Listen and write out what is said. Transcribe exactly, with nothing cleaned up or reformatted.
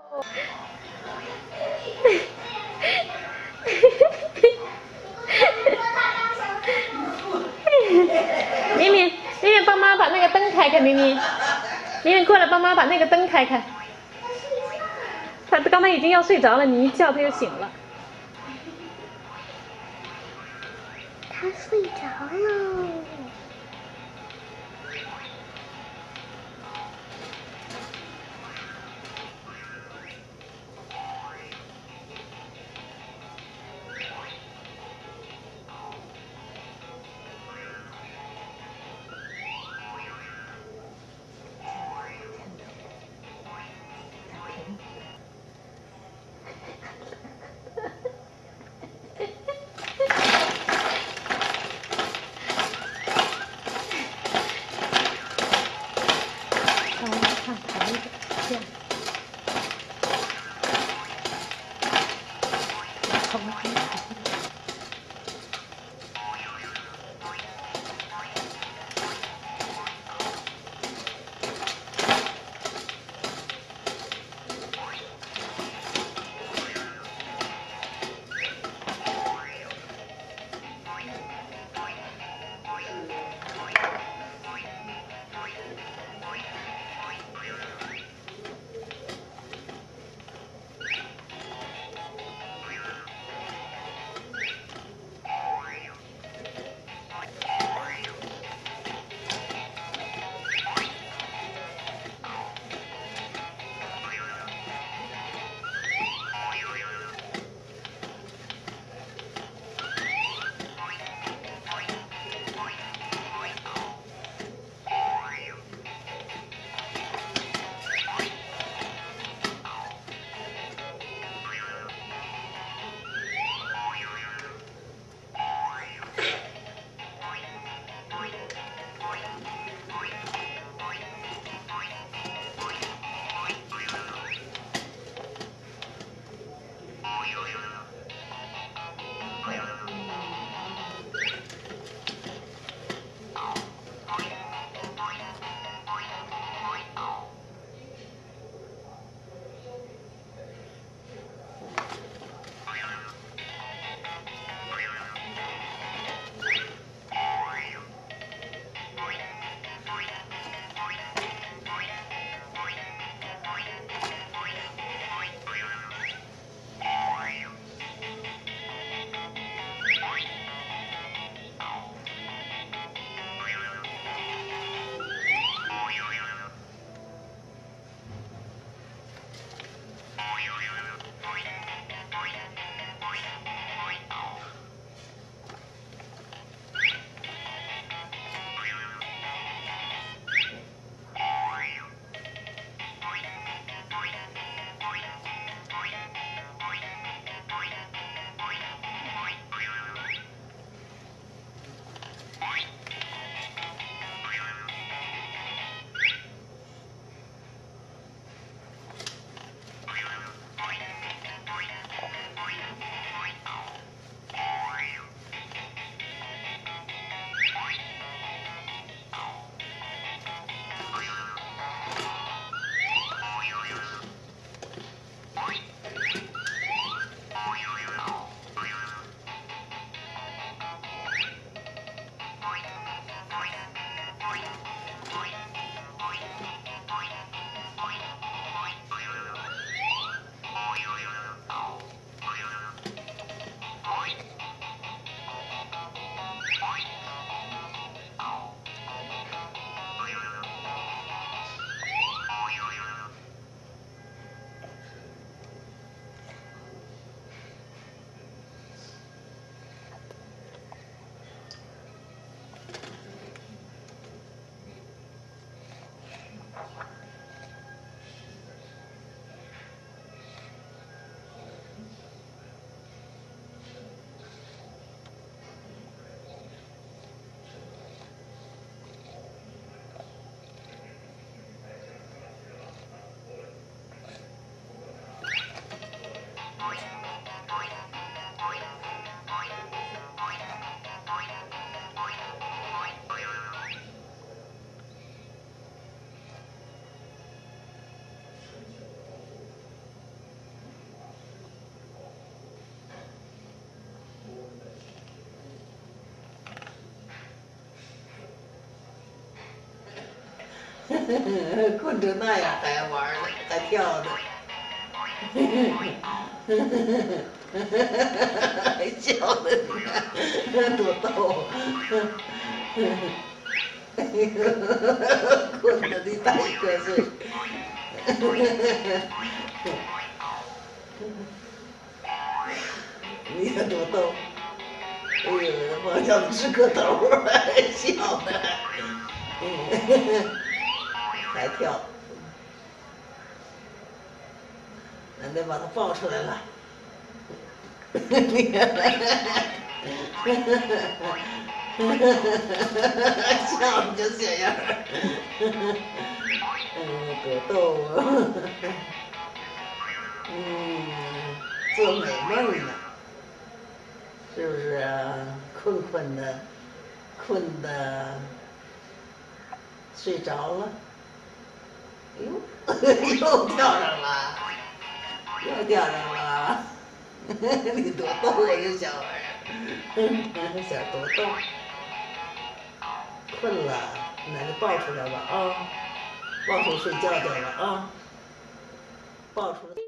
明明，明明，帮妈把那个灯开开，明明，明明过来帮妈把那个灯开开。他刚才已经要睡着了，你一叫他就醒了。 他睡着了。 困成那样还玩呢，还跳呢，还笑呢，你看多逗！困得你打一瞌睡。你看多逗！哎呦，往上直个头，还笑呢，还跳。奶奶把它抱出来了，你看，笑你这小样儿，嗯，多逗啊！嗯，做美梦呢。是不是啊？困困的，困的，睡着了。哎呦，又跳上了，又跳上了。你多逗啊，这小玩意儿，小多逗。困了，奶奶抱出来吧啊，抱出睡觉去了啊，抱出来。